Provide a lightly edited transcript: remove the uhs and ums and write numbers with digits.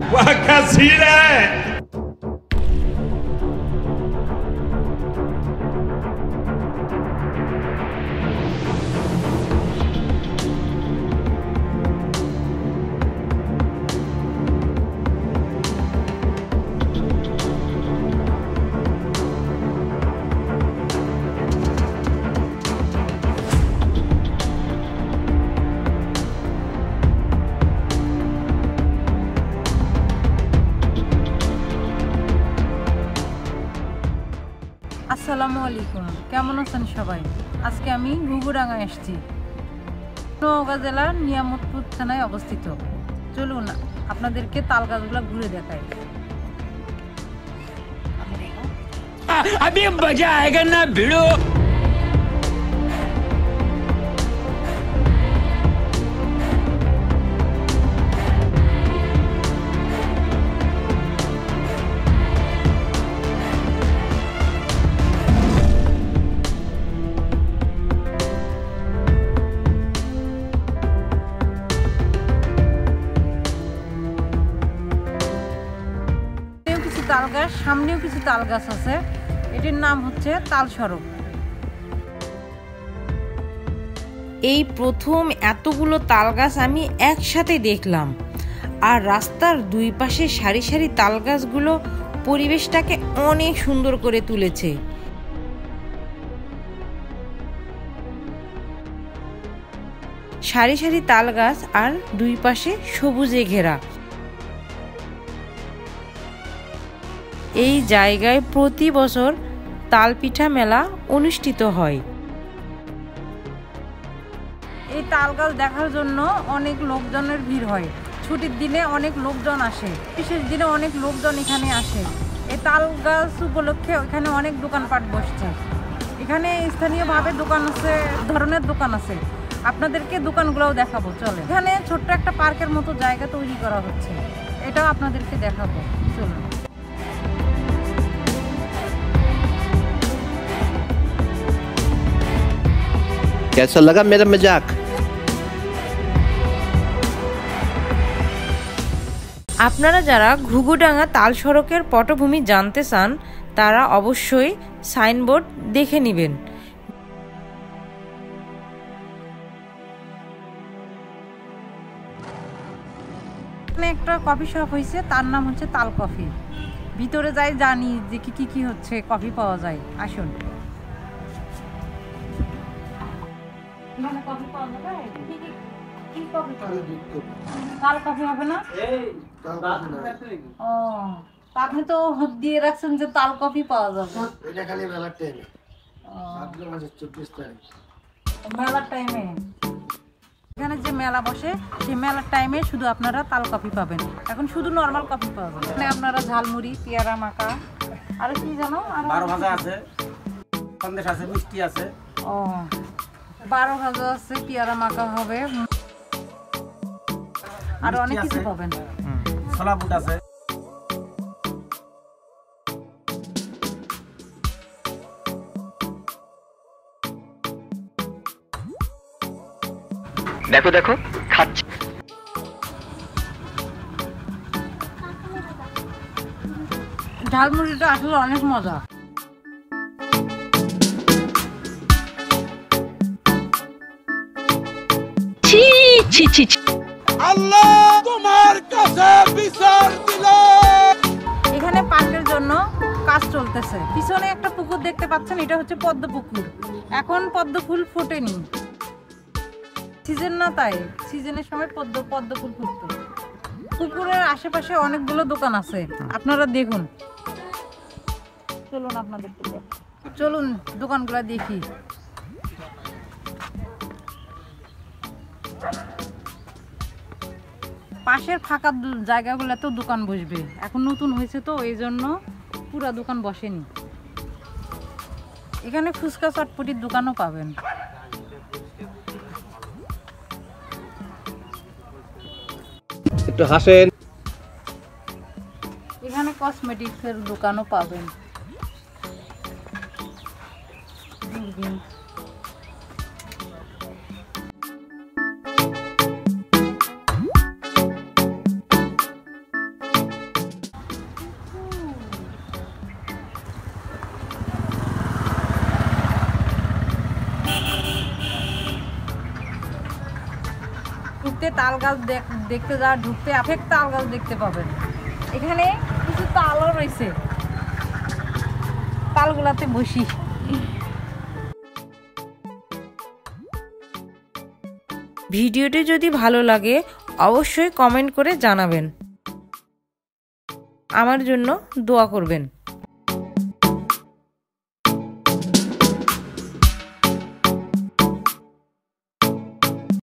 वाह क्या सीन है। আসসালামু আলাইকুম, কেমন আছেন সবাই? আজকে আমি গহুডাঙ্গা এসেছি। নওগাঁ জেলার নিয়ামতপুর থানায় অবস্থিত। চলুন আপনাদেরকে তাল গাছগুলো ঘুরে দেখাই। अभी मजा आएगा ना भिड़ो। তাল গাছ, সামনেও কিছু তাল গাছ আছে। এটির নাম হচ্ছে তাল সড়ক। এই প্রথম এতগুলো তাল গাছ আমি একসাথে দেখলাম। আর রাস্তার দুই পাশে সারি সারি তাল গাছগুলো পরিবেশটাকে অনেক সুন্দর করে তুলেছে। সারি সারি তাল গাছ আর দুই পাশে সবুজে ঘেরা। এই জায়গায় প্রতি বছর তালপিঠা মেলা অনুষ্ঠিত হয়। এই তাল গাছ দেখার জন্য অনেক লোকজনের ভিড় হয়। ছুটির দিনে অনেক লোকজন আসে, বিশেষ দিনে অনেক লোকজন এখানে আসে। এই তাল গাছ উপলক্ষে এখানে অনেক দোকানপাট বসছে। এখানে স্থানীয়ভাবে দোকান আছে, ধরনের দোকান আছে। আপনাদেরকে দোকানগুলোও দেখাবো, চলে। এখানে ছোট্ট একটা পার্কের মতো জায়গা তৈরি করা হচ্ছে, এটাও আপনাদেরকে দেখাবো, চলুন। कैसा लगा मेरा मजाक? আপনারা যারা ঘুঘুডাঙ্গা তাল সড়কের পটভূমি জানতে চান তারা অবশ্যই সাইনবোর্ড দেখে নেবেন। এখানে একটা কফি শপ হয়েছে, তার নাম হচ্ছে তাল কফি। ভিতরে যাই জানি যে কি কি হচ্ছে কফি পাওয়া যায়, আসুন। তাল কফি হবে না? ও, আপনি তো দিয়ে রাখছেন যে তাল কফি পাওয়া যাবে। এটা খালি মেলার টাইমে, মাসের 24 তারিখ মেলার টাইমে। এখানে যে মেলা বসে সেই মেলার টাইমে শুধু আপনারা তাল কফি পাবেন। এখন শুধু নরমাল কফি পাওয়া যাবে। এখানে আপনারা ঝালমুড়ি, পেয়ারা মাখা, আর কি জানো, আর 12 ভাজা আছে, সন্দেশ আছে, মিষ্টি আছে। ও, 12 ভাজা আছে, পেয়ারা মাখা হবে, আর অনেক কিছু পাবেন। ছোলা বুট আছে। देखो देखो खाচ্ছি। ঝালমুড়িটা আসলে অনেক মজা। ছি ছি ছি ছি। अल्लाह तुम्हार कासे বিচার দিল। এখানে পার্কের জন্য কাজ চলতেছে। পিছনে একটা পুকুর দেখতে পাচ্ছেন, এটা হচ্ছে পদ্ম পুকুর। এখন পদ্ম ফুল ফোটেনি, সিজন না, তাই সিজনের সময় পদ্ম ফুল ফুটতো। পুকুরের আশেপাশে অনেকগুলো দোকান আছে, আপনারা দেখুন। চলুন আপনাদের চলুন দোকানগুলো দেখি। পাশের ফাঁকা জায়গাগুলোতেও দোকান বসবে। এখন নতুন হয়েছে তো এই জন্য পুরা দোকান বসেনি। এখানে ফুচকা চটপটির দোকানও পাবেন। একটু হাসেন। এখানে কসমেটিক্সের দোকানও পাবেন। ঢুকতে তাল গাছ দেখতে যা ঢুকতে অনেক তাল গাছ দেখতে পাবেন। এখানে কিছু তালও রয়েছে, তালগুলাতে বসি। ভিডিওটি যদি ভালো লাগে অবশ্যই কমেন্ট করে জানাবেন, আমার জন্য দোয়া করবেন।